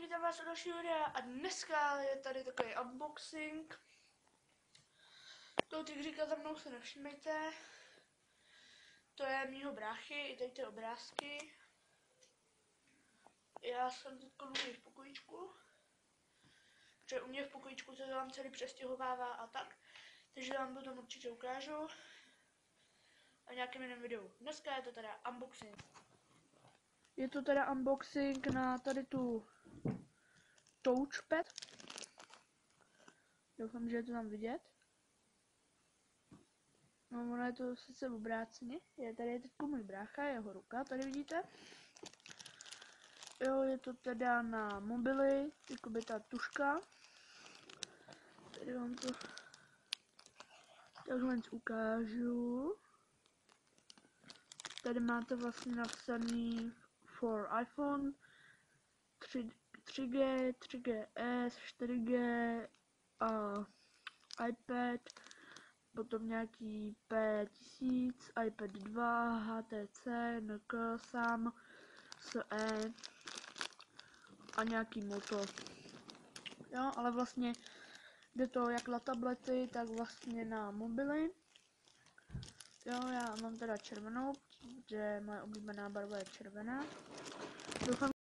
vítám vás u dalšího videa a dneska je tady takový unboxing. Toho tygříka za mnou se nevšimejte. To je mýho bráchy, i tady ty obrázky. Já jsem teď u něj v pokojíčku. Protože u mě v pokojíčku se vám celý přestěhovává a tak. Takže vám potom určitě ukážu. A nějakým jiném videu. Dneska je to teda unboxing. Je to teda unboxing na tady tu touchpad. Doufám, že je to tam vidět. No, ono je to sice obráceně. Tady je teď můj brácha, jeho ruka, tady vidíte. Jo, je to teda na mobily, jakoby ta tuška. Tady vám to takhle ukážu. Tady máte vlastně napsaný for iPhone 3G, 3GS, 4G a iPad, potom nějaký P1000, iPad 2, HTC, NK, SAM, SE a nějaký Moto. Jo, ale vlastně jde to jak na tablety, tak vlastně na mobily. Jo, já mám teda červenou, protože moje oblíbená barva je červená. Doufám,